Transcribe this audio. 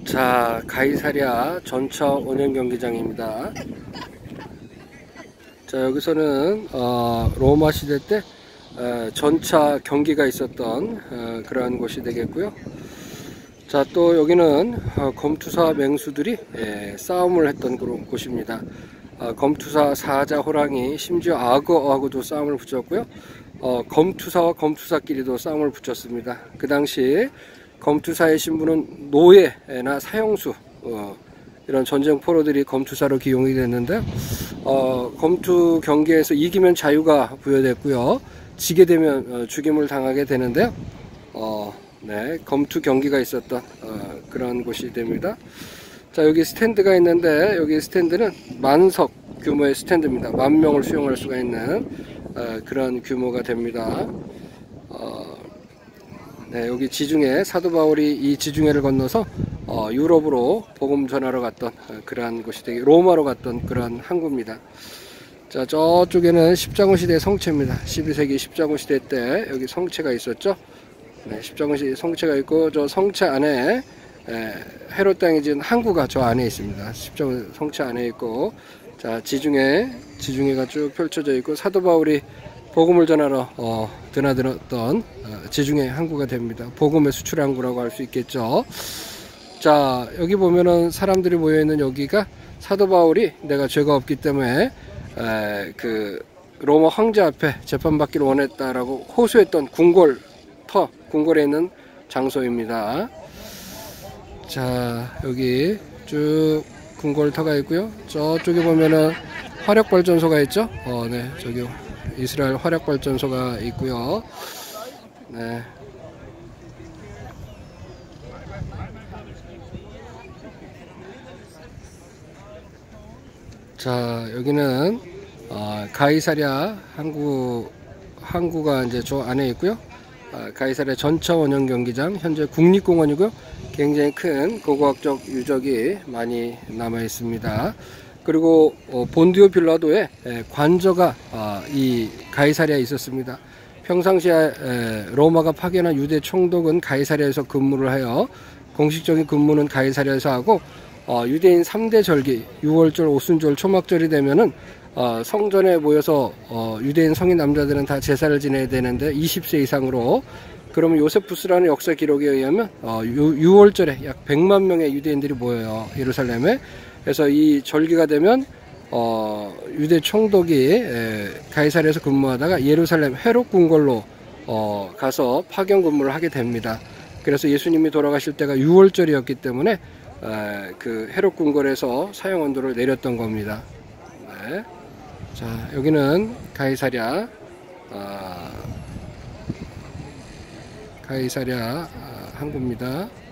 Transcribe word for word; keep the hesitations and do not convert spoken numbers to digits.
자, 가이사랴 전차 원형 경기장입니다. 자, 여기서는 어, 로마 시대 때 어, 전차 경기가 있었던 어, 그러한 곳이 되겠고요. 자, 또 여기는 어, 검투사 맹수들이 예, 싸움을 했던 그런 곳입니다. 어, 검투사 사자 호랑이, 심지어 악어하고도 싸움을 붙였고요. 어, 검투사와 검투사끼리도 싸움을 붙였습니다. 그 당시 검투사의 신분은 노예나 사형수, 어, 이런 전쟁 포로들이 검투사로 기용이 됐는데, 어, 검투 경기에서 이기면 자유가 부여됐고요. 지게 되면 어, 죽임을 당하게 되는데요. 어, 네, 검투 경기가 있었던 어, 그런 곳이 됩니다. 자, 여기 스탠드가 있는데, 여기 스탠드는 만석 규모의 스탠드입니다. 만 명을 수용할 수가 있는 어, 그런 규모가 됩니다. 어, 네, 여기 지중해, 사도 바울이 이 지중해를 건너서 어, 유럽으로 복음 전하러 갔던 어, 그러한 곳이 되게 로마로 갔던 그러한 항구입니다. 자, 저쪽에는 십자군 시대 성체입니다. 십이 세기 십자군 시대 때 여기 성체가 있었죠. 네, 십자군 시대 성체가 있고, 저 성체 안에 에, 헤롯 땅이 지은 항구가 저 안에 있습니다. 십자군 성체 안에 있고, 자, 지중해, 지중해가 쭉 펼쳐져 있고, 사도 바울이 복음을 전하러 어, 드나들었던 어, 지중해 항구가 됩니다. 복음의 수출 항구라고 할 수 있겠죠. 자, 여기 보면은 사람들이 모여있는 여기가 사도 바울이 내가 죄가 없기 때문에 에, 그 로마 황제 앞에 재판받기를 원했다라고 호소했던 궁궐터, 궁궐에 있는 장소입니다. 자, 여기 쭉 궁궐터가 있고요. 저쪽에 보면은 화력발전소가 있죠. 어, 네, 저기 이스라엘 화력발전소가 있고요. 네. 자, 여기는 어, 가이사랴 항구 항구가 이제 저 안에 있고요. 어, 가이사랴 전차 원형 경기장, 현재 국립공원이고요. 굉장히 큰 고고학적 유적이 많이 남아 있습니다. 그리고 어, 본디오 빌라도의 에, 관저가 어, 이 가이사랴에 있었습니다. 평상시에 에, 로마가 파견한 유대 총독은 가이사랴에서 근무를 하여 공식적인 근무는 가이사랴에서 하고, 어, 유대인 삼 대 절기, 유월절, 오순절, 초막절이 되면은 어, 성전에 모여서 어, 유대인 성인 남자들은 다 제사를 지내야 되는데 이십 세 이상으로, 그러면 요세푸스라는 역사 기록에 의하면 어, 유월절에 약 백만 명의 유대인들이 모여요, 예루살렘에. 그래서 이 절기가 되면 어, 유대 총독이 에, 가이사랴에서 근무하다가 예루살렘 헤롯 궁궐로 어, 가서 파견 근무를 하게 됩니다. 그래서 예수님이 돌아가실 때가 유월절이었기 때문에 에, 그 헤롯 궁궐에서 사형 언도를 내렸던 겁니다. 네. 자, 여기는 가이사랴 어, 가이사랴 어, 항구입니다.